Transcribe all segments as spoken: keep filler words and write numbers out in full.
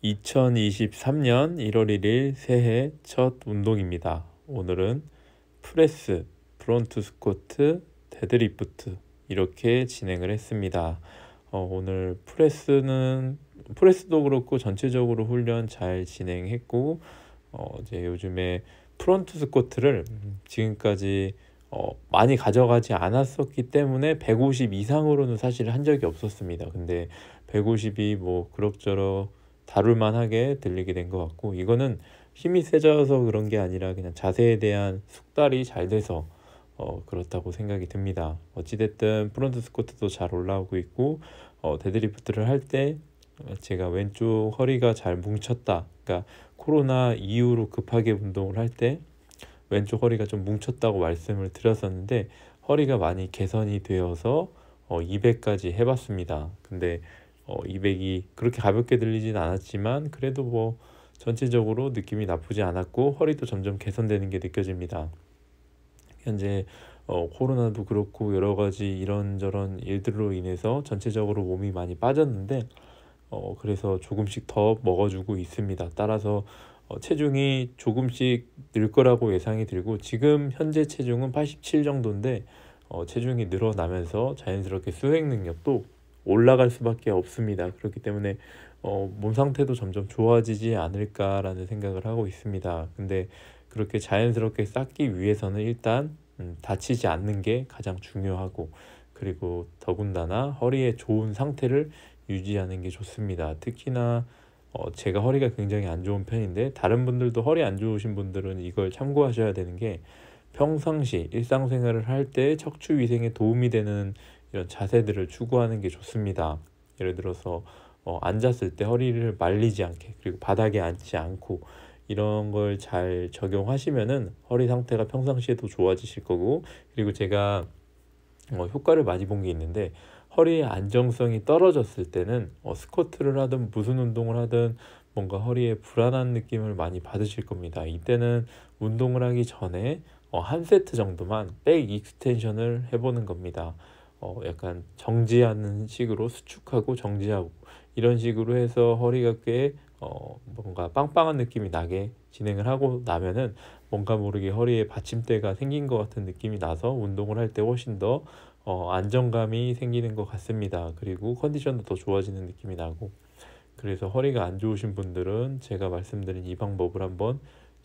이천이십삼 년 일월 일 일 새해 첫 운동입니다. 오늘은 프레스, 프론트 스쿼트, 데드리프트 이렇게 진행을 했습니다. 어, 오늘 프레스는 프레스도 그렇고 전체적으로 훈련 잘 진행했고 어, 이제 요즘에 프론트 스쿼트를 지금까지 어, 많이 가져가지 않았었기 때문에 백오십 이상으로는 사실 한 적이 없었습니다. 근데 백오십이 뭐 그럭저럭 다룰만 하게 들리게 된 것 같고, 이거는 힘이 세져서 그런 게 아니라 그냥 자세에 대한 숙달이 잘 돼서 어, 그렇다고 생각이 듭니다. 어찌됐든 프론트 스쿼트도 잘 올라오고 있고, 어, 데드리프트를 할 때 제가 왼쪽 허리가 잘 뭉쳤다, 그러니까 코로나 이후로 급하게 운동을 할 때 왼쪽 허리가 좀 뭉쳤다고 말씀을 드렸었는데, 허리가 많이 개선이 되어서 어, 이백까지 해봤습니다. 근데 어, 이백이 그렇게 가볍게 들리진 않았지만 그래도 뭐 전체적으로 느낌이 나쁘지 않았고 허리도 점점 개선되는 게 느껴집니다. 현재 어, 코로나도 그렇고 여러 가지 이런저런 일들로 인해서 전체적으로 몸이 많이 빠졌는데, 어, 그래서 조금씩 더 먹어주고 있습니다. 따라서 어, 체중이 조금씩 늘 거라고 예상이 들고, 지금 현재 체중은 팔십칠 정도인데 어, 체중이 늘어나면서 자연스럽게 수행 능력도 올라갈 수밖에 없습니다. 그렇기 때문에 어, 몸 상태도 점점 좋아지지 않을까라는 생각을 하고 있습니다. 근데 그렇게 자연스럽게 쌓기 위해서는 일단 음, 다치지 않는 게 가장 중요하고, 그리고 더군다나 허리의 좋은 상태를 유지하는 게 좋습니다. 특히나 어, 제가 허리가 굉장히 안 좋은 편인데 다른 분들도 허리 안 좋으신 분들은 이걸 참고하셔야 되는 게, 평상시 일상생활을 할 때 척추 위생에 도움이 되는 이런 자세들을 추구하는 게 좋습니다. 예를 들어서 어, 앉았을 때 허리를 말리지 않게, 그리고 바닥에 앉지 않고, 이런 걸 잘 적용하시면은 허리 상태가 평상시에도 좋아지실 거고, 그리고 제가 어, 효과를 많이 본 게 있는데, 허리의 안정성이 떨어졌을 때는 어, 스쿼트를 하든 무슨 운동을 하든 뭔가 허리에 불안한 느낌을 많이 받으실 겁니다. 이때는 운동을 하기 전에 어, 한 세트 정도만 백 익스텐션을 해보는 겁니다. 어, 약간 정지하는 식으로 수축하고 정지하고 이런 식으로 해서 허리가 꽤 어, 뭔가 빵빵한 느낌이 나게 진행을 하고 나면은 뭔가 모르게 허리에 받침대가 생긴 것 같은 느낌이 나서 운동을 할 때 훨씬 더 어, 안정감이 생기는 것 같습니다. 그리고 컨디션도 더 좋아지는 느낌이 나고, 그래서 허리가 안 좋으신 분들은 제가 말씀드린 이 방법을 한번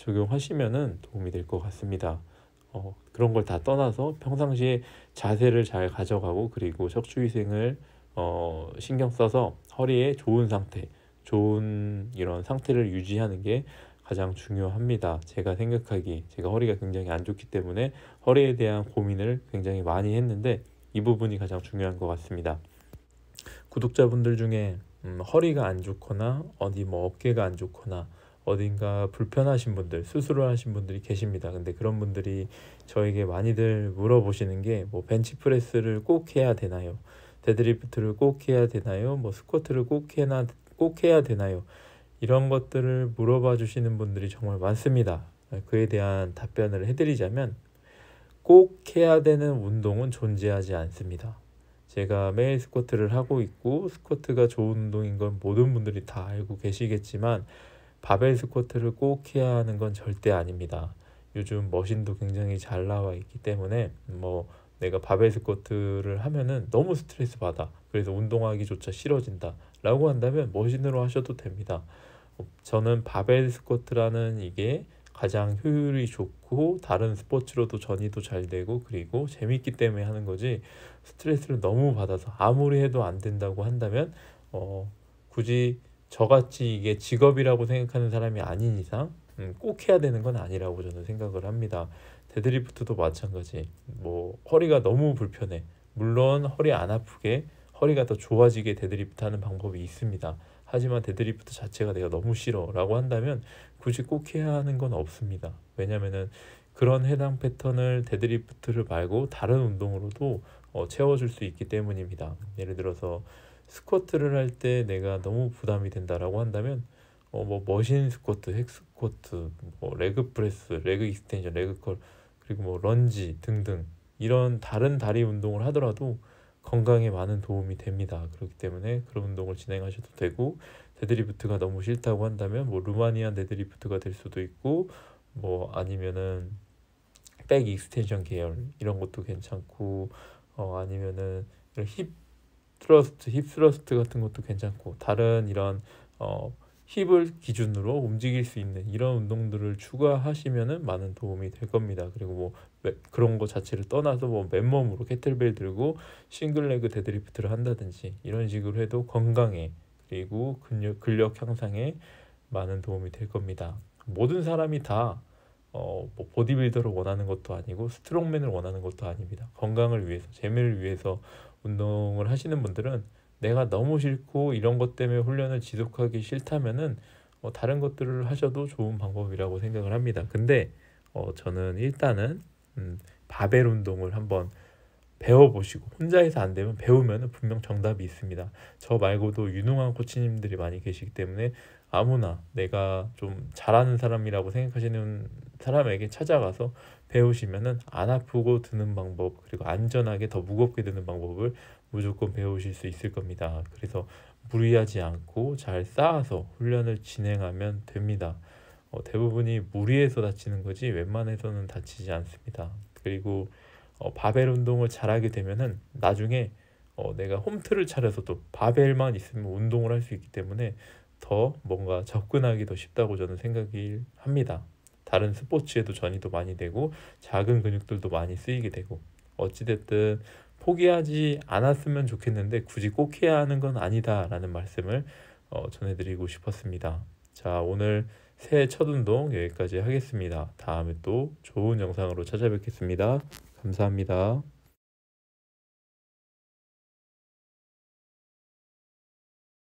적용하시면은 도움이 될 것 같습니다. 어, 그런 걸 다 떠나서 평상시에 자세를 잘 가져가고, 그리고 척추위생을 어, 신경 써서 허리에 좋은 상태, 좋은 이런 상태를 유지하는 게 가장 중요합니다. 제가 생각하기, 제가 허리가 굉장히 안 좋기 때문에 허리에 대한 고민을 굉장히 많이 했는데 이 부분이 가장 중요한 것 같습니다. 구독자분들 중에 음, 허리가 안 좋거나 어디 뭐 어깨가 안 좋거나 어딘가 불편하신 분들, 수술을 하신 분들이 계십니다. 근데 그런 분들이 저에게 많이들 물어보시는 게, 뭐 벤치프레스를 꼭 해야 되나요? 데드리프트를 꼭 해야 되나요? 뭐 스쿼트를 꼭 해나 꼭 해야 되나요? 이런 것들을 물어봐 주시는 분들이 정말 많습니다. 그에 대한 답변을 해드리자면, 꼭 해야 되는 운동은 존재하지 않습니다. 제가 매일 스쿼트를 하고 있고 스쿼트가 좋은 운동인 건 모든 분들이 다 알고 계시겠지만, 바벨 스쿼트를 꼭 해야 하는 건 절대 아닙니다. 요즘 머신도 굉장히 잘 나와 있기 때문에 뭐 내가 바벨 스쿼트를 하면은 너무 스트레스 받아, 그래서 운동하기조차 싫어진다 라고 한다면 머신으로 하셔도 됩니다. 어, 저는 바벨 스쿼트라는 이게 가장 효율이 좋고 다른 스포츠로도 전이도 잘 되고 그리고 재밌기 때문에 하는 거지, 스트레스를 너무 받아서 아무리 해도 안 된다고 한다면 어, 굳이 저같이 이게 직업이라고 생각하는 사람이 아닌 이상 음, 꼭 해야 되는 건 아니라고 저는 생각을 합니다. 데드리프트도 마찬가지. 뭐 허리가 너무 불편해, 물론 허리 안 아프게 허리가 더 좋아지게 데드리프트 하는 방법이 있습니다. 하지만 데드리프트 자체가 내가 너무 싫어 라고 한다면 굳이 꼭 해야 하는 건 없습니다. 왜냐면은 그런 해당 패턴을 데드리프트를 말고 다른 운동으로도 어, 채워줄 수 있기 때문입니다. 예를 들어서 스쿼트를 할 때 내가 너무 부담이 된다라고 한다면 어, 뭐 머신 스쿼트, 헥 스쿼트, 뭐 레그 프레스, 레그 익스텐션, 레그 컬, 그리고 뭐 런지 등등 이런 다른 다리 운동을 하더라도 건강에 많은 도움이 됩니다. 그렇기 때문에 그런 운동을 진행하셔도 되고, 데드리프트가 너무 싫다고 한다면 뭐 루마니안 데드리프트가 될 수도 있고, 뭐 아니면은 백 익스텐션 계열 이런 것도 괜찮고, 어 아니면은 이런 힙 트러스트, 힙 스러스트 같은 것도 괜찮고, 다른 이런 어 힙을 기준으로 움직일 수 있는 이런 운동들을 추가하시면은 많은 도움이 될 겁니다. 그리고 뭐 매- 그런 거 자체를 떠나서 뭐 맨몸으로 캐틀벨 들고 싱글레그 데드리프트를 한다든지 이런 식으로 해도 건강에, 그리고 근력, 근력 향상에 많은 도움이 될 겁니다. 모든 사람이 다 어, 뭐 보디빌더를 원하는 것도 아니고 스트롱맨을 원하는 것도 아닙니다. 건강을 위해서, 재미를 위해서 운동을 하시는 분들은 내가 너무 싫고 이런 것 때문에 훈련을 지속하기 싫다면은 어, 다른 것들을 하셔도 좋은 방법이라고 생각을 합니다. 근데 어, 저는 일단은 음, 바벨 운동을 한번 배워보시고, 혼자 해서 안 되면 배우면 분명 정답이 있습니다. 저 말고도 유능한 코치님들이 많이 계시기 때문에 아무나 내가 좀 잘하는 사람이라고 생각하시는 사람에게 찾아가서 배우시면은 안 아프고 드는 방법, 그리고 안전하게 더 무겁게 드는 방법을 무조건 배우실 수 있을 겁니다. 그래서 무리하지 않고 잘 쌓아서 훈련을 진행하면 됩니다. 어, 대부분이 무리해서 다치는 거지 웬만해서는 다치지 않습니다. 그리고 어, 바벨 운동을 잘하게 되면은 나중에 어, 내가 홈트를 차려서도 바벨만 있으면 운동을 할 수 있기 때문에 더 뭔가 접근하기 더 쉽다고 저는 생각이 합니다. 다른 스포츠에도 전이도 많이 되고 작은 근육들도 많이 쓰이게 되고, 어찌됐든 포기하지 않았으면 좋겠는데 굳이 꼭 해야 하는 건 아니다라는 말씀을 어, 전해드리고 싶었습니다. 자, 오늘 새해 첫 운동 여기까지 하겠습니다. 다음에 또 좋은 영상으로 찾아뵙겠습니다. 감사합니다.